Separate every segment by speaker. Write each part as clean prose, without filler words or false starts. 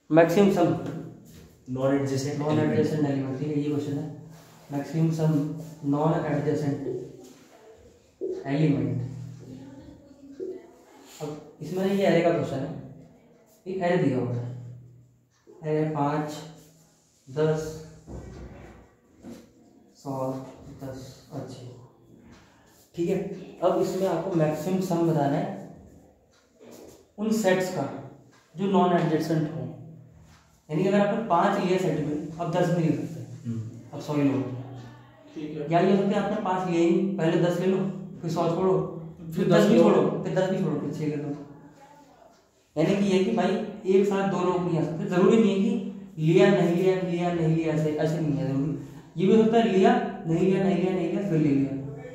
Speaker 1: Maximum sum
Speaker 2: non adjacent
Speaker 1: element, ठीक है ये क्वेश्चन है। Maximum sum non adjacent element. अब इसमें ये एरे का क्वेश्चन है, एक एरे दिया हुआ है, एरे 5 10 100 10, अच्छा ठीक है। अब इसमें आपको मैक्सिमम सम बताना है उन सेट्स का जो नॉन एडजेसेंट हो, यानी अगर आपने 5 लिया सेट में, अब 10 नहीं ले सकते, अब 100 लो,
Speaker 3: ठीक है।
Speaker 1: या ये हो सकता है आपने 5 लिए ही, पहले 10 ले लो, फिर 100 छोड़ो, फिर 10 भी छोड़ो, फिर 10 भी छोड़ो, फिर 6 ले लो। यानी कि ये कि भाई एक साथ 2 लोग नहीं आ सकते। जरूरी नहीं है कि लिया नहीं लिया लिया नहीं लिया, ऐसे ऐसे नहीं है जरूरी। ये भी हो सकता है लिया नहीं लिया नहीं लिया नहीं लिया फिर ले लिया,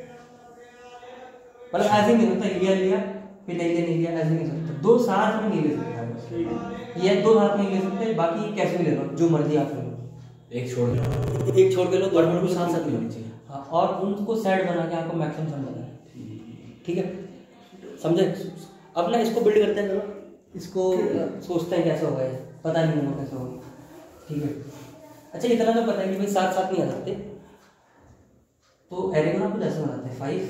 Speaker 1: मतलब ऐसे नहीं होता लिया लिया फिर नहीं लिया नहीं लिया, ऐसे नहीं सकता। 2 साथ में नहीं ले सकते, ये 2 साथ में नहीं ले सकते, बाकी कैसे भी ले लो, जो मर्जी आप ले लो,
Speaker 2: एक छोड़ के लो, 2 मिनट साथ साथ नहीं होनी चाहिए।
Speaker 1: हाँ, और उनको सेट बना के आपको मैक्सिमम सम बनाना है, ठीक है समझे। अब ना इसको बिल्ड करते हैं, चलो इसको सोचते हैं कैसे होगा, ये पता नहीं होगा कैसे होगा, ठीक है। अच्छा इतना तो पता है कि भाई साथ साथ नहीं आ सकते, तो एरे को ना कुछ ऐसे बनाते हैं 5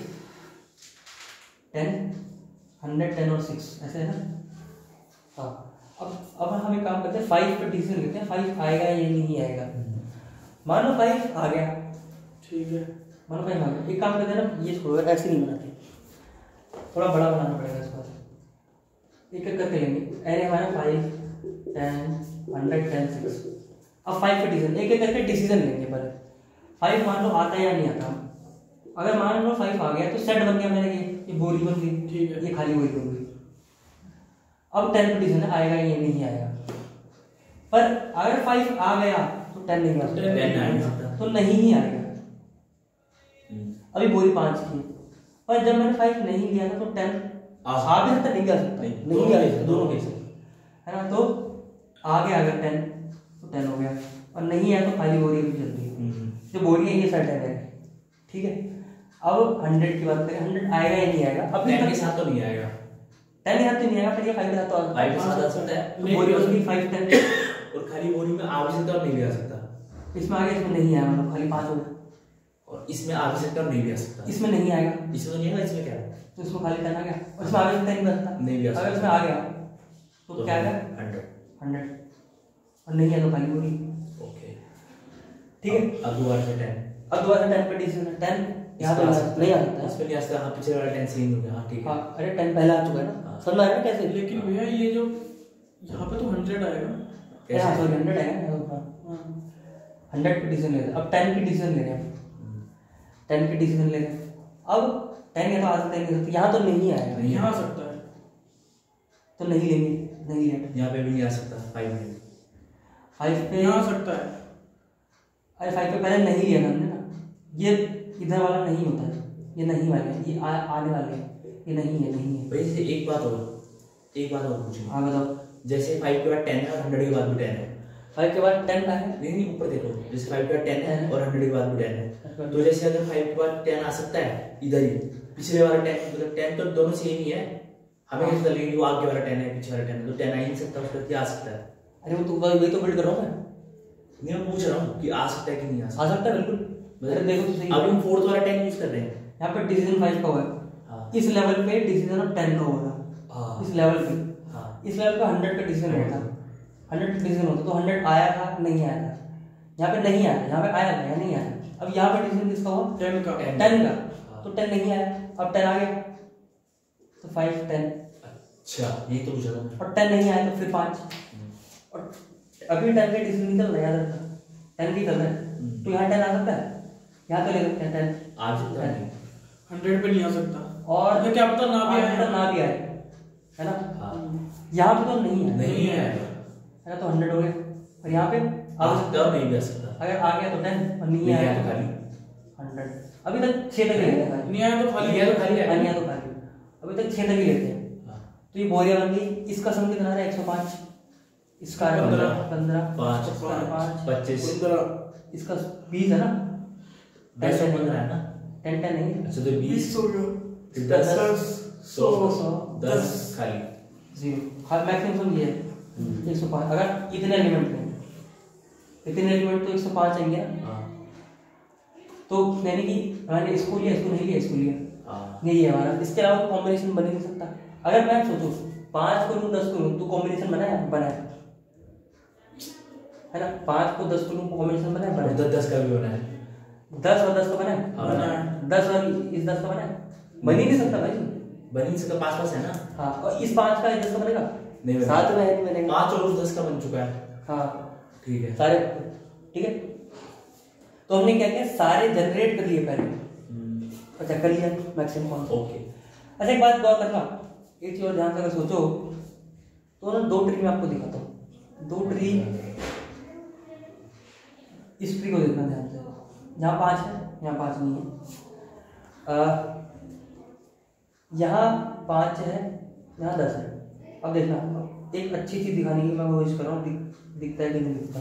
Speaker 1: 10 100 10 और 6 ऐसे है ना। हाँ अब हम एक काम करते हैं, 5 पे डिसीजन लेते हैं, 5 आएगा या नहीं आएगा। मान लो 5 आ गया,
Speaker 3: ठीक है,
Speaker 1: मान लो 5 आ गया। एक काम करते हैं ना, ये छोड़ो ऐसे नहीं बनाते, थोड़ा बड़ा बनाना पड़ेगा इसको, एक एक करके लेंगे। एरे हमारा 5 10 100 10 6। अब 5 पे डिसीजन, एक एक करके डिसीजन लेंगे पहले। 5 मान लो आता है या नहीं आता, अगर मान लो 5 आ गया तो सेट बन गया मेरे, ये बोरी बन गई,
Speaker 3: ठीक है,
Speaker 1: ये खाली बोरी बन गई। अब 10 पे डिसीजन आएगा या नहीं आएगा, पर अगर 5 आ गया तो 10 नहीं आ सकता, तो नहीं ही आएगा। अभी बोरी 5 की, पर जब मैंने 5 नहीं लिया था तो 10 आ भी सकता, नहीं आ सकता, नहीं आ सकता, दोनों केस है ना। तो आ गया अगर 10 तो 10 हो गया, और नहीं आया तो खाली बोरी भी चल रही है, जो बोरी है ये सेट है, ठीक है। अब 100 की बात करें, 100 आएगा या नहीं आएगा, अभी
Speaker 2: 10 के साथ तो नहीं आएगा,
Speaker 1: 10 के साथ तो नहीं आएगा, पर ये 5 के साथ तो
Speaker 2: 5 के साथ आ सकता है,
Speaker 1: तो बोरी होगी 5 10
Speaker 2: और खाली बोरी में आ भी सकता और नहीं भी आ सकता।
Speaker 1: इसमें आ गया, इसमें नहीं आया, मतलब खाली 5 हो गया,
Speaker 2: और इसमें आ भी सकता और नहीं भी आ सकता।
Speaker 1: इसमें नहीं आएगा,
Speaker 2: इसमें तो नहीं आएगा, इसमें क्या है,
Speaker 1: तो इसमें खाली 10 आ गया, और इसमें आगे 10 नहीं बचता,
Speaker 2: नहीं भी आ सकता।
Speaker 1: अगर इसमें आ गया तो क्या आएगा 100, और नहीं है तो खाली बोरी,
Speaker 2: ओके
Speaker 1: ठीक है।
Speaker 2: अब दोबारा से 10,
Speaker 1: अब दोबारा 10 पे डिसीजन है, 10 यहाँ तो नहीं आ सकता है,
Speaker 2: इसमें नहीं आ सकता। हाँ पीछे वाला 10 सही हो गया, हाँ ठीक है।
Speaker 1: हाँ अरे 10 पहले आ चुका है ना, समझ आ रहा है कैसे।
Speaker 3: लेकिन भैया ये जो यहाँ पे तो 100 आएगा,
Speaker 1: हाँ सॉरी 100 आएगा, 100 पे डिसीजन ले रहे हैं। अब 10 की डिसीजन ले रहे हैं, 10 की डिसीजन ले रहे हैं। अब 10 यहाँ तो आ सकता है, नहीं यहाँ तो नहीं आएगा,
Speaker 3: नहीं आ सकता है,
Speaker 1: तो नहीं लेंगे, नहीं लेंगे।
Speaker 2: यहाँ पे भी नहीं आ सकता, 5 में
Speaker 1: 5 पे
Speaker 3: आ सकता है,
Speaker 1: अरे 5 पे पहले नहीं लिया हमने ना, ये इधर वाला नहीं होता है, ये नहीं वाले हैं, ये आने वाले हैं, ये नहीं है, नहीं है।
Speaker 2: भाई जैसे एक बात और पूछूंगा।
Speaker 1: हाँ बताओ।
Speaker 2: जैसे 5 के बाद 10 है और 100 के बाद भी 10 है,
Speaker 1: 5 के बाद 10 है,
Speaker 2: नहीं ऊपर देखो, जैसे 5 के बाद 10 है और 100 के बाद भी 10 है, तो जैसे अगर 5 के बाद 10 आ सकता है इधर ही, पिछले वाला 10 मतलब 10 तो दोनों सेम ही है, हमें कैसे लगेगा कि वो आगे वाला 10 है पीछे वाला 10 है, तो 10 आ ही नहीं सकता, उसका क्या आ सकता है।
Speaker 1: अरे वो तो वही तो बिल्ड कर रहा हूँ
Speaker 2: नहीं मैं पूछ रहा हूँ कि आ सकता है कि नहीं आ सकता।
Speaker 1: आ सकता है बिल्कुल। अरे देखो तो सही,
Speaker 2: अभी हम 4th वाला 10 यूज कर रहे हैं,
Speaker 1: यहाँ पे डिसीजन 5 का हुआ है,
Speaker 2: हाँ।
Speaker 1: इस लेवल पे डिसीजन 10 का होगा,
Speaker 2: हाँ।
Speaker 1: इस लेवल पे,
Speaker 2: हाँ।
Speaker 1: इस लेवल पे 100 का डिसीजन होता, 100 का डिसीजन होता, तो 100 आया था नहीं आया था, यहाँ पे नहीं आया, यहाँ पे आया था या नहीं आया। अब यहाँ पे डिसीजन किसका हुआ,
Speaker 3: 10 का,
Speaker 1: 10 का, तो 10 नहीं आया, अब 10 आ गया, तो 5 10,
Speaker 2: अच्छा ये तो पूछा था,
Speaker 1: और 10 नहीं आया तो फिर 5, और अभी 10 का डिसीजन निकल रहा है, याद रखना 10 की कर रहा है, तो यहाँ 10 आ सकता है, यहाँ तो ले सकते हैं 10
Speaker 2: आ सकता है,
Speaker 3: 100 पे नहीं आ सकता,
Speaker 1: और
Speaker 3: ये क्या पता ना भी आए,
Speaker 1: ना भी आए, है ना।
Speaker 2: हाँ।
Speaker 1: यहाँ पे तो नहीं है,
Speaker 2: नहीं है,
Speaker 1: है ना, तो 100 हो गए, और यहाँ पे
Speaker 2: आ सकता है और नहीं भी आ सकता,
Speaker 1: अगर आ गया तो 10 और नहीं आया तो खाली 100। अभी तक 6 तक ही लेते हैं,
Speaker 3: नहीं आया तो खाली,
Speaker 2: नहीं आया तो खाली है,
Speaker 1: नहीं आया तो खाली, अभी तक 6 तक ही लेते हैं। तो ये बोरिया बन गई, इसका सम कितना है 105, इसका 15
Speaker 2: 5
Speaker 1: 5
Speaker 2: 25
Speaker 1: इसका 20 है ना,
Speaker 2: 10 और 15 है ना,
Speaker 1: 10 10 नहीं,
Speaker 2: अच्छा तो 20
Speaker 3: हो गया,
Speaker 2: 10
Speaker 1: 10
Speaker 2: 100 10 खाली
Speaker 1: 0, हर मैक्सिमम सम ये है, 105 अगर इतने एलिमेंट में, इतने एलिमेंट तो 105 आएंगे ना।
Speaker 2: हाँ
Speaker 1: तो यानी कि मैंने इसको लिया, इसको नहीं लिया, इसको लिया,
Speaker 2: हाँ
Speaker 1: यही है हमारा। इसके अलावा कॉम्बिनेशन बन ही नहीं सकता। अगर मैं सोचूं 5 को लूँ 10 को लूँ तो कॉम्बिनेशन बना है ना। 5 को 10 को लूँ कॉम्बिनेशन बना है,
Speaker 2: 10 का भी होना है।
Speaker 1: 10 और 10 का बना है,
Speaker 2: हाँ,
Speaker 3: बना है।
Speaker 1: 10 और इस 10 का बना है, बन ही नहीं सकता भाई।
Speaker 2: बन ही सकता, 5 है ना।
Speaker 1: हाँ, और इस 5 का 10 का बनेगा
Speaker 2: नहीं बनेगा।
Speaker 1: साथ में है नहीं बनेगा।
Speaker 2: 5 और उस 10 का बन चुका है।
Speaker 1: हाँ
Speaker 2: ठीक है।
Speaker 1: सारे, ठीक है। तो हमने क्या किया, सारे जनरेट कर लिए पहले। अच्छा कर लिया मैक्सिमम कौन।
Speaker 2: ओके।
Speaker 1: अच्छा एक बात गौर करना, एक चीज और ध्यान से अगर सोचो तो ना 2 ट्री में आपको दिखाता हूँ। 2 ट्री, इस ट्री को देखना ध्यान से, यहाँ 5 है, यहाँ 5 नहीं है, यहाँ 5 है, यहाँ 10 है। अब देखना, एक अच्छी चीज दिखाने की मैं कोशिश कर रहा हूँ, दिखता है कि नहीं दिखता।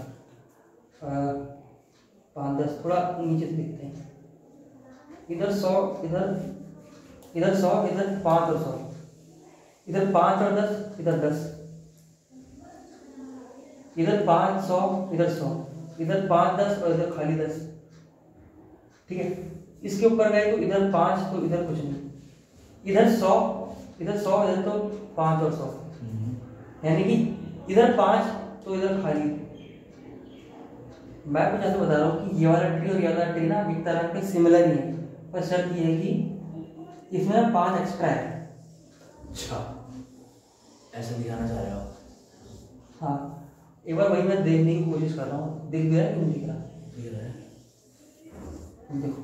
Speaker 1: 5 10 थोड़ा नीचे से दिखते हैं। इधर 100, इधर 100, इधर 5 और 100, इधर 5 और 10, इधर 10, इधर 5 100, इधर 100, इधर 5 10 और इधर खाली 10। ठीक है, इसके ऊपर गए तो इधर 5 तो इधर कुछ नहीं, इधर 100, इधर 100, इधर तो 5 और 100, यानी कि इधर 5 तो इधर खाली। मैं कुछ ऐसा बता रहा हूँ कि ये वाला ट्री और ये वाला ट्री ना एक तरह के सिमिलर ही है, पर शर्त ये है कि इसमें ना 5 एक्स्ट्रा है।
Speaker 2: अच्छा, ऐसा दिखाना चाह रहे हो?
Speaker 1: हाँ, एक बार वही मैं देखने की कोशिश कर रहा हूँ, दिख गया कि नहीं दिख रहा?
Speaker 2: दिख रहा है।
Speaker 1: देखो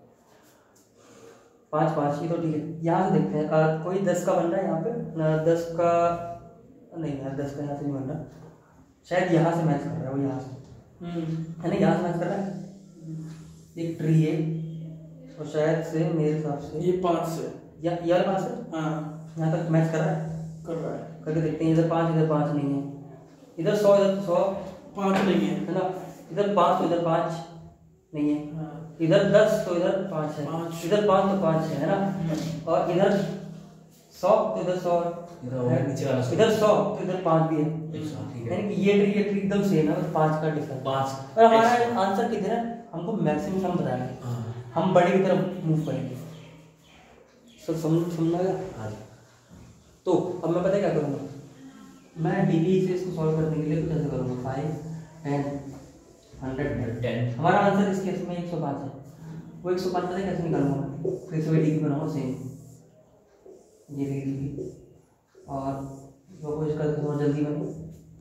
Speaker 1: 5 5 ये तो ठीक है। यहाँ से देखते हैं, कोई 10 का बन रहा है यहाँ पे, 10 का नहीं यार, 10 का यहाँ से नहीं बन रहा, शायद यहाँ से मैच कर रहा है, वो यहाँ से है ना, यहाँ से मैच कर रहा है। एक ट्री है और शायद से मेरे हिसाब से
Speaker 3: ये 5 से
Speaker 1: या ये वाला 5 से
Speaker 3: हाँ
Speaker 1: यहाँ तक मैच कर रहा है।
Speaker 3: कर रहा है।
Speaker 1: करके देखते हैं, इधर 5 इधर 5 नहीं है, इधर 100 इधर 100
Speaker 3: 5 नहीं है।
Speaker 1: है ना, इधर 5 तो इधर 5 नहीं है,
Speaker 3: हाँ।
Speaker 1: इधर 10 तो इधर 5 है,
Speaker 3: 5
Speaker 1: इधर 5 तो 5 है ना, और इधर 100 तो इधर 100
Speaker 2: इधर नीचे वाला 100,
Speaker 1: इधर 100 तो इधर 5 भी है।
Speaker 2: ठीक है।
Speaker 1: यानी कि ये ट्री एकदम सेम है, बस 5 का डिफरेंस।
Speaker 2: 5
Speaker 1: और हमारा आंसर किधर है, हमको मैक्सिमम सम बताना है,
Speaker 2: हाँ
Speaker 1: हम बड़ी की तरफ मूव करेंगे। सब समझना गया।
Speaker 2: हाँ।
Speaker 1: तो अब मैं पता है क्या करूँगा, मैं डीबी से इसको सॉल्व करने के लिए कुछ ऐसे करूँगा, 5 10 100
Speaker 2: 10
Speaker 1: हमारा आंसर इस केस में 105 है। वो 105 पता है कैसे निकालूंगा मैं, फिर से वही डीबी बनाऊंगा सेम, ये डीबी, और वो कोशिश करके थोड़ा जल्दी बनो।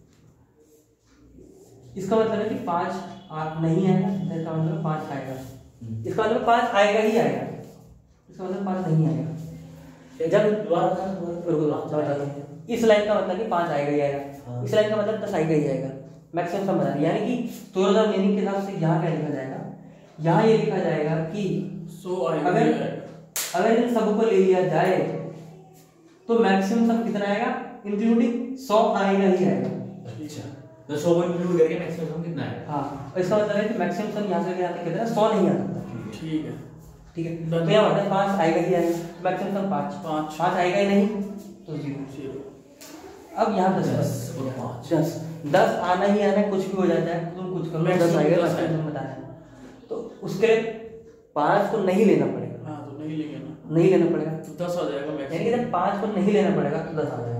Speaker 1: इसका मतलब है कि 5 नहीं आएगा, इसका मतलब 5 आएगा, इसका मतलब 5 आएगा ही आएगा, इसका मतलब 5 नहीं आएगा। जब दोबारा इस लाइन का मतलब कि 5 आएगा ही आएगा, इस लाइन का मतलब 10 आएगा ही आएगा। मैक्सिमम सम बताना, यानी कि थोड़ा मीनिंग के हिसाब से यहाँ क्या लिखा जाएगा, यहाँ ये लिखा जाएगा कि
Speaker 3: 100 आएगा।
Speaker 1: अगर इन सबको ले लिया जाए तो मैक्सिमम सम कितना आएगा, इंक्लूडिंग 100 आएगा ही आएगा।
Speaker 2: अच्छा, तो 100 को इंक्लूड करके मैक्सिमम सम कितना है?
Speaker 1: हाँ, इसका मतलब है कि मैक्सिमम सम यहाँ से लेके आते कितना, 100 नहीं आ सकता।
Speaker 3: ठीक है।
Speaker 1: ठीक है, तो यहाँ मतलब 5 आएगा ही आएगा, मैक्सिमम सम 5 आएगा ही नहीं तो 0। अब यहाँ 10
Speaker 2: और 5
Speaker 1: 10 आना ही आना है, कुछ भी हो जाता है, तुम कुछ करो, 10 आएगा मैक्सिमम बताना है। तो उसके लिए 5 को नहीं लेना पड़ेगा।
Speaker 3: हाँ, तो नहीं लेंगे ना,
Speaker 1: नहीं लेना पड़ेगा
Speaker 3: तो 10 आ जाएगा
Speaker 1: यानी कि
Speaker 3: मैक्सिमम।
Speaker 1: जब 5 को नहीं लेना पड़ेगा तो 10 आ जाएगा।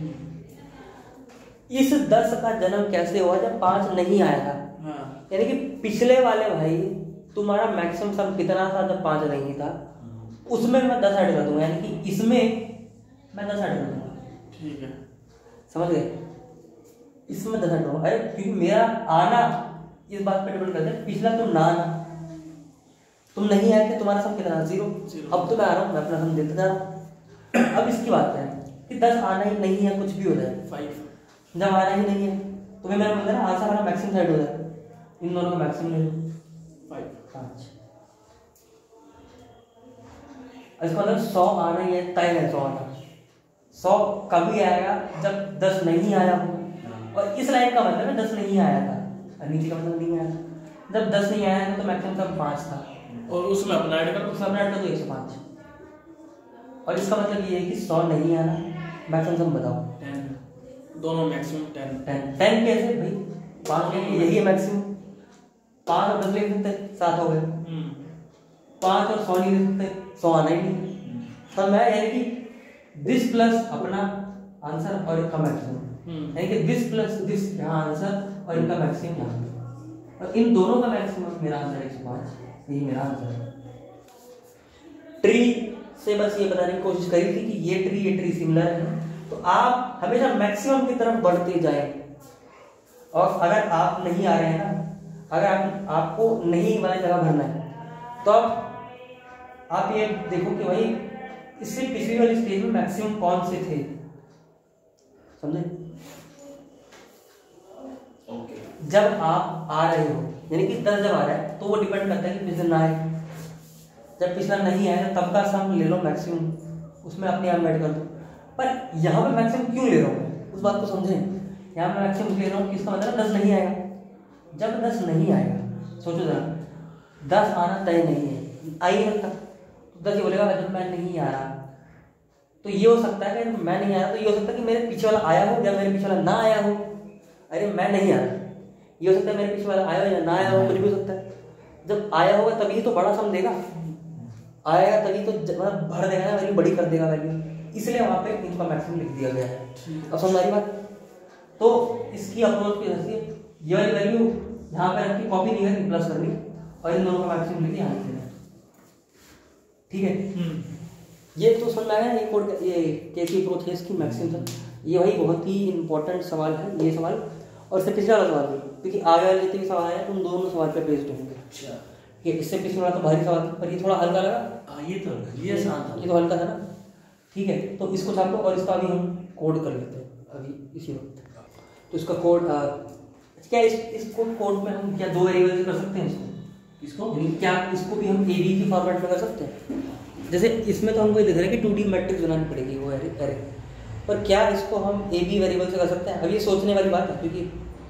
Speaker 1: इस 10 का जन्म कैसे हुआ, जब 5 नहीं आया था।
Speaker 3: हाँ,
Speaker 1: यानी कि पिछले वाले भाई तुम्हारा मैक्सिमम सम कितना था जब 5 नहीं था, उसमें मैं 10 ऐड कर दूंगा, यानी कि इसमें मैं 10 ऐड कर दूंगा।
Speaker 3: ठीक है,
Speaker 1: समझ गए, इसमें 10 ऐड करूंगा। अरे क्योंकि मेरा आना इस बात पर डिपेंड करता है, पिछला तुम ना आना, तुम नहीं आए थे, तुम्हारा सम कितना 0। अब तो मैं आ रहा हूँ, मैं अपना सम देते जा रहा हूँ। अब इसकी बात है कि 10 आना ही नहीं है, कुछ भी हो जाए,
Speaker 3: 5
Speaker 1: जब आना ही नहीं है तो मैं मेरा मतलब आंसर हमारा मैक्सिमम साइड हो जाए, इन दोनों का मैक्सिमम ले लो 5। इसका मतलब 100 आना ही है, तय है 100 आना। 100 कभी आएगा जब 10 नहीं आया हो, और इस लाइन का मतलब है 10 नहीं आया था, और नीचे का मतलब नहीं आया था। जब 10 नहीं आया था तो मैक्सिमम सम 5 था,
Speaker 3: और उसमें अपना ऐड कर,
Speaker 1: उसमें अपना ऐड कर दो 105। और इसका मतलब ये है कि 100 नहीं आना, मैक्सिमम सम बताओ।
Speaker 3: दोनों मैक्सिमम 10।
Speaker 1: 10 कैसे भाई? 5 लेंगे, यही है मैक्सिमम। 5 और 10 ले सकते, 7 हो गए। 5 और 100 नहीं ले सकते, 100 आना ही नहीं। तो मैं यानी कि दिस प्लस अपना आंसर और इनका मैक्सिमम, यानी कि दिस प्लस दिस यहाँ आंसर और इनका मैक्सिमम यहाँ, और इन दोनों का मैक्सिमम मेरा आंसर 105, यही मेरा आंसर है। ट्री से बस ये बताने की कोशिश करी थी कि ये ट्री सिमिलर है, तो आप हमेशा मैक्सिमम की तरफ बढ़ते जाएं। और अगर आप नहीं आ रहे हैं ना, अगर आपको नहीं वाली जगह भरना है, तो आप ये देखो कि भाई इससे पिछली वाली स्टेज में मैक्सिमम कौन से थे, समझे? जब आप आ रहे हो, यानी कि 10 जब आ रहा है तो वो डिपेंड करता है कि पिछले ना आए। जब पिछला नहीं आया तब का सम ले लो मैक्सिमम, उसमें अपने आप ऐड कर दो। पर यहाँ पे मैक्सिमम क्यों ले रहा हूँ, उस बात को समझें। यहाँ पे मैक्सिमम ले रहा हूँ, किसका मतलब 10 नहीं आएगा। जब 10 नहीं आएगा, सोचो जरा, 10 आना तय नहीं है, आ ही नहीं सकता। 10 ये बोलेगा जब मैं नहीं आ रहा, तो ये हो सकता है कि मैं नहीं आ रहा, तो ये हो सकता है कि मेरे पीछे वाला आया हो या मेरे पीछे वाला ना आया हो। अरे मैं नहीं आ रहा, ये हो सकता है मेरे पीछे वाला आया हो या ना आया हो, कुछ भी हो सकता है। जब आया होगा तभी तो बड़ा सम देगा, आएगा तभी तो मतलब भर देगा ना, वैल्यू बड़ी कर देगा वैल्यू, इसलिए वहाँ पे इनका मैक्सिमम लिख दिया गया है। अब समझ आ रही बात? तो इसकी अप्रोच की वजह से ये वाली वैल्यू यहाँ पे रखी, कॉपी नहीं करनी, प्लस करनी, और इन दोनों का मैक्सिमम लिख यहाँ लिख देना। ठीक है, ये तो समझ में आया। ये कोड, ये कैसी अप्रोच है इसकी मैक्सिमम, ये भाई बहुत ही इंपॉर्टेंट सवाल है ये सवाल, और इससे पिछले वाला सवाल भी, क्योंकि आगे वाले जितने भी सवाल है तुम दोनों सवाल पे बेस्ड होंगे।
Speaker 3: अच्छा,
Speaker 1: ये इससे पिछले वाला तो भारी सवाल था, पर ये थोड़ा हल्का लगा।
Speaker 2: ये आसान था,
Speaker 1: ये तो हल्का था ना। ठीक है, तो इसको छाप लो, और इसका अभी हम कोड कर लेते हैं अभी इसी वक्त। तो इसका कोड क्या, इसको कोड में हम क्या 2 वेरिएबल से कर सकते हैं इसको? क्या इसको भी हम ए बी की फॉर्मेट में कर सकते हैं? जैसे इसमें तो हमको ये दिख रहा है कि 2D मैट्रिक्स बनानी पड़ेगी वो एरे, पर क्या इसको हम ए बी वेरिएबल से कर सकते हैं? अब ये सोचने वाली बात है, क्योंकि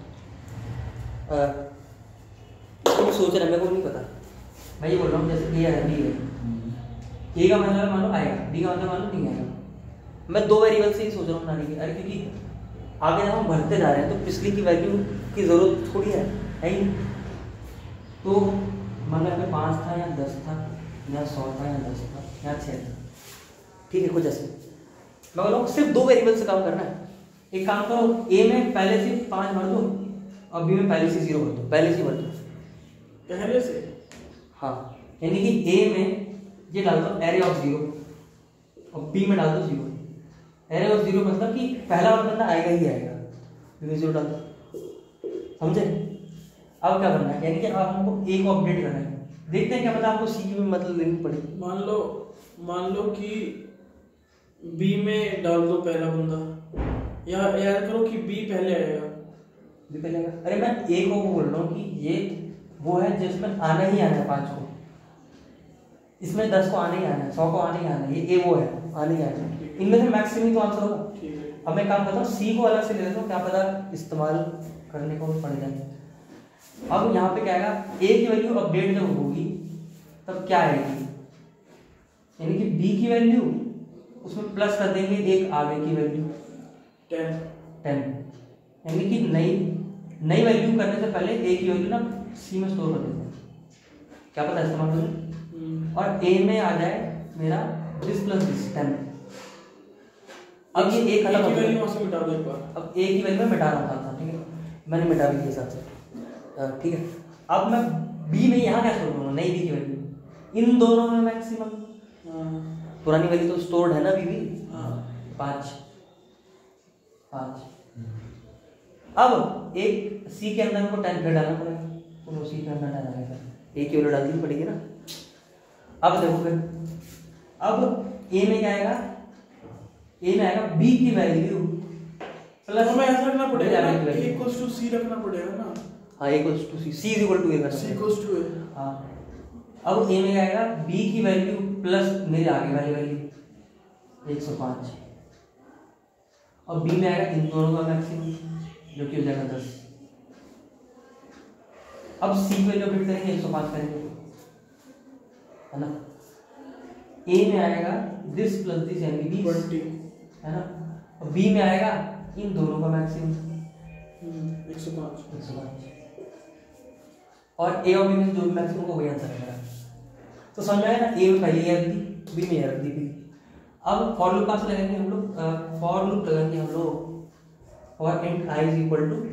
Speaker 1: सोच रहे, मेरे को नहीं पता, मैं ये बोल रहा हूँ जैसे ए है, बी है, ए का मतलब मान लो आएगा, बी का मतलब मान लो नहीं आएगा। मैं 2 वेरिएबल से ही सोच रहा हूँ बनाने की। अरे क्योंकि आगे जब हम भरते जा रहे हैं तो पिछली की वैल्यू की जरूरत थोड़ी है ही। तो मान लो 5 था या 10 था या 100 था या 10 था या 6 था, ठीक है, कुछ ऐसे। मैं बोल रहा हूँ सिर्फ 2 वेरिएबल से काम करना है। एक काम करो, ए में पहले से 5 भर दो और बी में पहले से 0 भर दो, पहले से भर दो
Speaker 3: पहले से।
Speaker 1: हाँ, यानी कि ए में ये डाल दो एरे ऑफ 0 और बी में डाल दो 0। एरे ऑफ 0 मतलब कि पहला वाला बंदा आएगा ही आएगा, क्योंकि 0 डाल दो, समझे? अब क्या करना है, यानी कि अब हमको ए को अपडेट करना है। देखते हैं क्या पता आपको सी की भी मतलब लेनी पड़ेगी।
Speaker 3: मान लो कि बी में डाल दो पहला बंदा, या याद करो कि बी पहले आएगा।
Speaker 1: बी पहले आएगा। अरे मैं ए को बोल रहा हूँ कि ये वो है जिसमें आना ही आना है 5 को, इसमें 10 को आने ही आना है, 100 को आने ही आना है, ये ए वो है आने ही आना है। इनमें से मैक्सिमम तो आंसर होगा। अब मैं काम करता हूँ सी को अलग से ले लेता हूँ, क्या पता इस्तेमाल करने को पड़ जाए। अब यहाँ पे क्या आएगा, ए की वैल्यू अपडेट जब होगी तब क्या आएगी, यानी कि बी की वैल्यू उसमें प्लस कर देंगे एक आगे की वैल्यू 10, यानी कि नई वैल्यू करने से पहले ए की वैल्यू ना सी में स्टोर कर देते हैं, क्या पता इस्तेमाल करें, और ए में आ जाए मेरा दिस प्लस दिस 10। अब ये ए खत्म हो गया, अब ए की वैल्यू में मिटा रहा था, ठीक है, मैंने मिटा दी हिसाब से, ठीक है। अब मैं बी में यहाँ क्या स्टोर करूँगा, नई बी की वैल्यू, इन दोनों में मैक्सिमम, पुरानी वैल्यू तो स्टोर्ड है ना बी भी, 5। अब एक सी के अंदर को 10 डालना पड़ेगा, तो सी के अंदर डालेगा, ए की वैल्यू डालनी पड़ेगी ना। अब देखो फिर, अब ए में क्या आएगा, ए में आएगा बी की वैल्यू प्लस,
Speaker 3: हमें ऐसा रखना पड़ेगा ना, ए इक्वल्स टू सी रखना पड़ेगा ना।
Speaker 1: हाँ, A equals to C, C is equal to A करना,
Speaker 3: सी इक्वल्स टू ए।
Speaker 1: हाँ, अब ए में क्या आएगा, बी की वैल्यू प्लस मेरे आगे वाली वैल्यू 105, और बी में आएगा इन दोनों का मैक्सिमम जो कि हो जाएगा 10। अब सी की वैल्यू अपडेट करेंगे, 105 करेंगे, है ना। ए में आएगा दिस प्लस दिस यानी 20, है ना, और बी में आएगा इन दोनों का मैक्सिमम
Speaker 3: 105।
Speaker 1: और ए और बी में जो भी मैक्सिमम को वही आंसर है मेरा। तो समझ में आया ना, ए में पहले ये रख दी, बी में ये रख दी बी। अब फॉर लूप कहाँ से लगाएंगे हम लोग? फॉर लूप लगाएंगे हम लोग for int I is equal to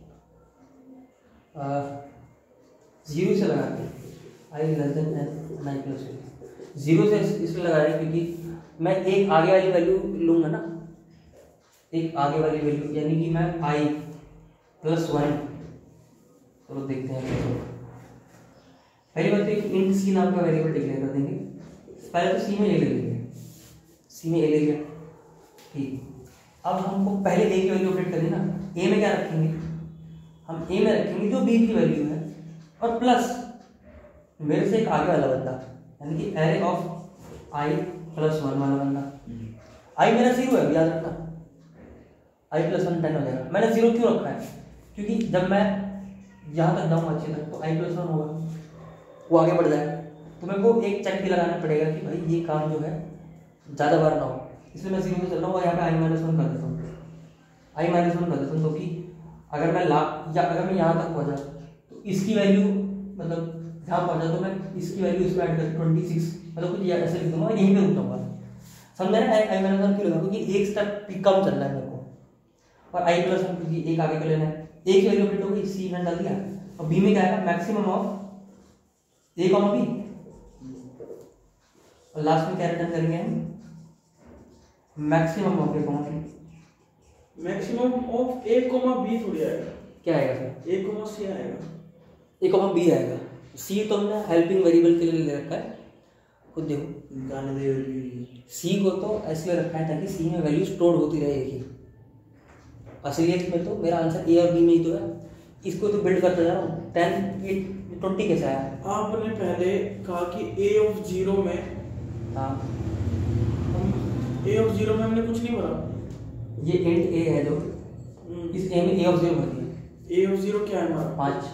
Speaker 1: 0 से लगाते हैं, आई लेस देन 9 प्लस 0 से इसलिए लगा रहे हैं क्योंकि मैं एक आगे वाली वैल्यू लूंगा ना, एक आगे वाली वैल्यू, यानी कि मैं आई प्लस 1, चलो देखते हैं कैसे होगा। पहली बात तो इंट सी नाम का वेरिएबल डिक्लेयर कर देंगे। पहले तो सी में ए ले लेंगे, सी में ए ले लिया, ठीक। अब हमको पहले ए की वैल्यू अपडेट करनी ना, ए में क्या रखेंगे हम? ए में रखेंगे जो बी की वैल्यू है, और प्लस मेरे से एक आगे वाला बंदा, यानी कि एरे ऑफ आई प्लस 1 वाला बंदा। आई मेरा 0 है, याद रखना, आई प्लस 1 10 हो जाएगा। मैंने 0 क्यों रखा है? क्योंकि जब मैं यहाँ तक जाऊँ अच्छे तक तो आई प्लस 1 होगा, वो आगे बढ़ जाएगा, तो मेरे को एक चेक भी लगाना पड़ेगा कि भाई ये काम जो है ज़्यादा बार ना हो, इसलिए मैं 0 में चल रहा हूँ और यहाँ पे आई माइनस 1 कर देता हूँ, आई माइनस 1 कर देता हूँ। तो कि अगर मैं अगर मैं यहाँ तक पहुँचा तो इसकी वैल्यू, मतलब यहाँ पहुँचा तो मैं इसकी वैल्यू इसमें ऐड करके 26, मतलब कुछ ऐसे लिख दूंगा, यहीं पे रुक जाऊँगा। समझा ना? आई माइनस 1 क्यों लगा? क्योंकि एक स्टेप कम चलना है मेरे को, और आई प्लस 1 क्योंकि एक आगे का लेना है। ए की वैल्यू अपडेट हो गई, सी में डाल दिया, और बी में क्या आएगा? Maximum of A comma B, और लास्ट में क्या रिटर्न करेंगे हम? Maximum of A comma B.
Speaker 3: Maximum of A comma B थोड़ी आएगा,
Speaker 1: क्या आएगा फिर?
Speaker 3: ए कॉमा सी आएगा,
Speaker 1: ए कॉमा बी आएगा। सी तो हमने हेल्पिंग वेरिएबल के लिए ले रखा है, खुद देखो,
Speaker 2: निकालने दे वैल्यू।
Speaker 1: सी को तो ऐसे रखा है ताकि सी में वैल्यू स्टोर होती रहेगी। असलियत में तो मेरा आंसर ए और बी में ही तो है, इसको तो बिल्ड करता जा रहा हूँ। 10 20 कैसे आया?
Speaker 3: आपने पहले कहा कि ए ऑफ 0 में,
Speaker 1: हाँ,
Speaker 3: ए ऑफ 0 में हमने कुछ नहीं भरा।
Speaker 1: ये इंट ए है जो, इस ए में ए ऑफ 0 भर दिया।
Speaker 3: ए ऑफ 0 क्या है हमारा?
Speaker 1: 5,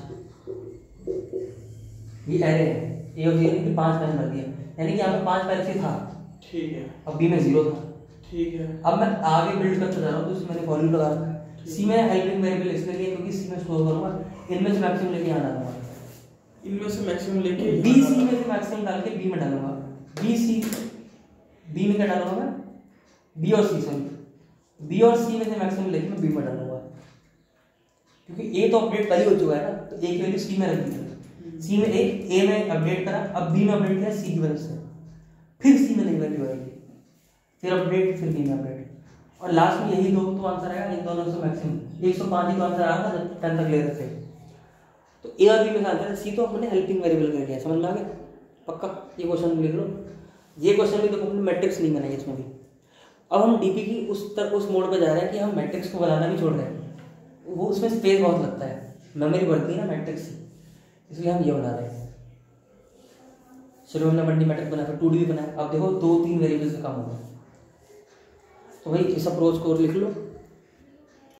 Speaker 1: ये एरे है, ए ऑफ 0 की 5 मैंने भर दिया, यानी कि यहाँ पे 5 पहले से था,
Speaker 3: ठीक है,
Speaker 1: अब बी में 0 था,
Speaker 3: ठीक है।
Speaker 1: अब मैं आगे बिल्ड करता जा रहा हूँ, तो इसमें मैंने वॉल्यूम लगा रखा है। सी में हेल्पिंग वेरिएबल इसलिए लिए क्योंकि सी में स्टोर करूंगा, इनमें से मैक्सिमम लेके यहाँ डालूंगा,
Speaker 3: इनमें से मैक्सिमम लेके
Speaker 1: बी सी में से मैक्सिमम डाल के बी में डालूंगा, बी सी, बी में क्या डालूंगा मैं? बी और सी, सॉरी, बी और सी में से मैक्सिमम लेके मैं बी में डालूंगा, क्योंकि ए तो अपडेट पहले हो चुका है ना, तो ए की वैल्यू सी में रख दी, सी में एक, ए में अपडेट करा, अब बी में अपडेट किया सी की वजह से, फिर सी में नई वैल्यू आएगी, फिर अपडेट, फिर बी में अपडेट, और लास्ट में यही दो तो आंसर आएगा, इन दोनों से मैक्सिमम 105 ही तो आंसर आया था जब 10 तक ले रहे थे। तो ए और बी में आंसर है, सी तो हमने हेल्पिंग वेरिएबल कर लिया, समझ में आ गया? पक्का ये क्वेश्चन लिख लो, ये क्वेश्चन भी तो हमने मैट्रिक्स नहीं बनाई इसमें भी। अब हम डीपी की उस मोड पर जा रहे हैं कि हम मैट्रिक्स को बनाना भी छोड़ रहे हैं, वो उसमें स्पेस बहुत लगता है, मेमोरी बढ़ती है ना मैट्रिक्स से, इसलिए हम ये बना रहे हैं। चलो हमने 1D मैट्रिक्स बनाया, फिर 2D भी बनाया, अब देखो 2-3 वेरिएबल से काम होगा। तो भाई इस अप्रोच को लिख लो,